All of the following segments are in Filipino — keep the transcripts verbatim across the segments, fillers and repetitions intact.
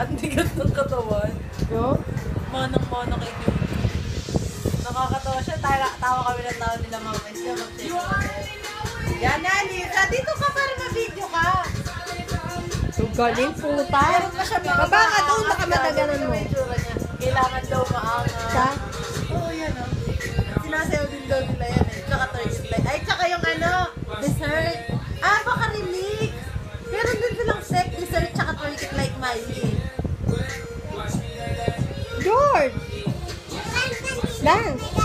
Ang tigas ng katawan. Yo? Manang-manang kay Jojo. Nakakatawa siya. Tawa, tawa kami ng tao nila mga siya. Yan na, Lisa. Dito ka para ma-video ka. So, galing puta. Meron pa siya mga Baba ka doon, baka mataganan mo. Kailangan daw maangas. Sa? Oo, yan o. Sinasayaw din daw nila yan eh. Tsaka turkey light. Ay, tsaka yung ano, dessert. Ah, baka remix. Meron din silang set, dessert, tsaka turkey light Miley. George! Dance!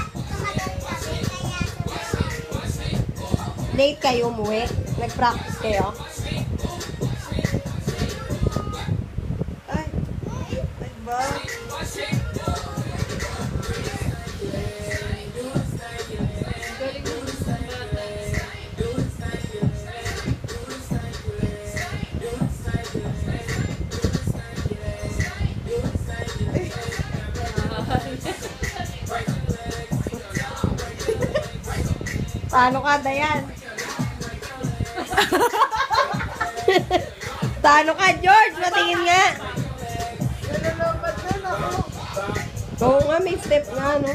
Late kayo umuwi? Nag-practice kayo? Ay, nagba. Paano ka, Dayan? Paano ka, George? Matingin nga. Nalalapat na ako. Oo nga, may step nga, no?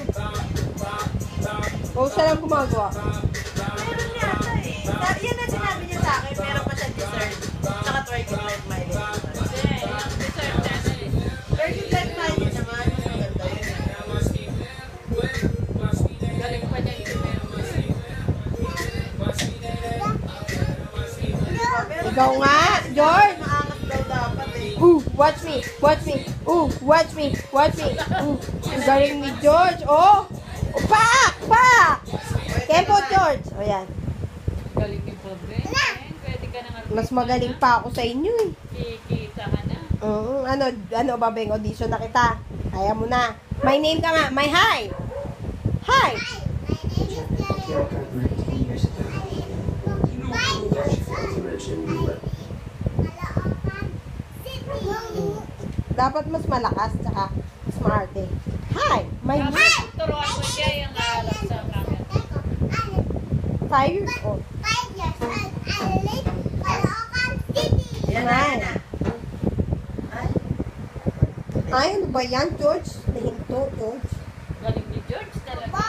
Oo, siya lang gumagawa. Meron yata eh. Sa- Yan na sinabi niya sa akin, meron pa siya dessert. Tsaka turkey light Miley. Turkey light Miley naman. Maganda yun. Galing pa niya yung Ikaw nga, George! maangas daw dapat eh. Ooh, watch me, watch me, ooh, watch me, watch me, ooh. Ang galing ni George, oh! Oh, pa! Pa! Tempo, George! O, yan. Galing ni Bobe. Pwede ka na nga. Mas magaling pa ako sa inyo, eh. Kikita ka na. Mm, ano, ano, babeng, audition na kita. Kaya mo na. My name ka nga, my hi! Hi! Dapat mas malakas, tsaka mas maarte. Hi! My name Tapos, turuan mo siya yung harap sa camera. five years old. Yan na, yan na. Ay, Ay, ano ba yan, George? Nahinto, George. Galing ni George talaga.